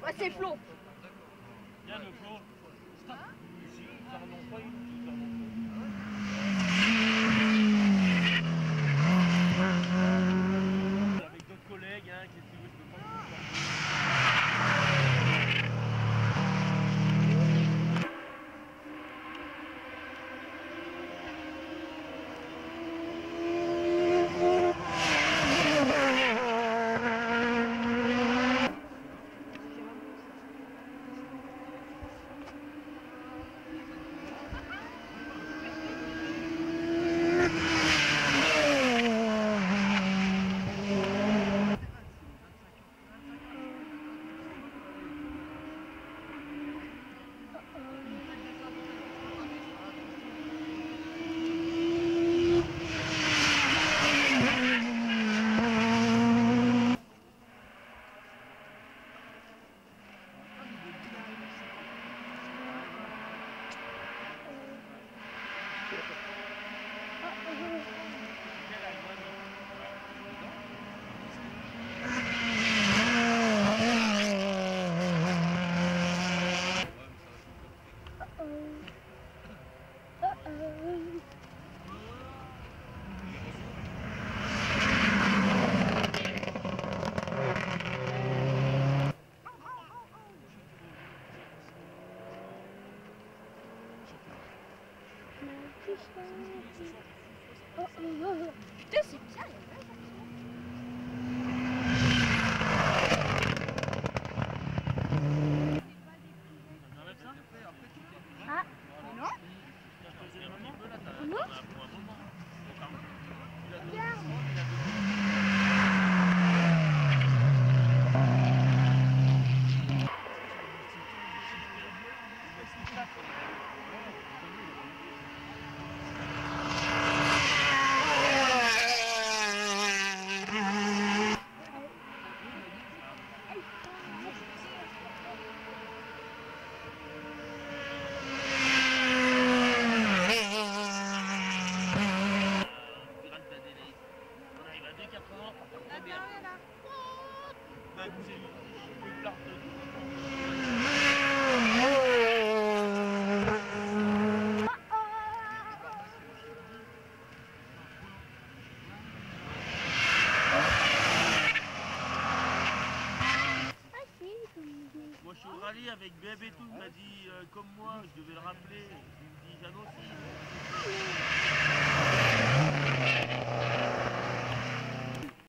Ouais, c'est Flo. Viens le Flo. Stop. Ici, ça remonte pas, avec d'autres collègues, hein, qui ne peuvent pas Putain, c'est bien. Ah, mais non. Comment? Moi je suis au rallye avec Beb et tout, il m'a dit comme moi, je devais le rappeler. Il me dit Jeannot,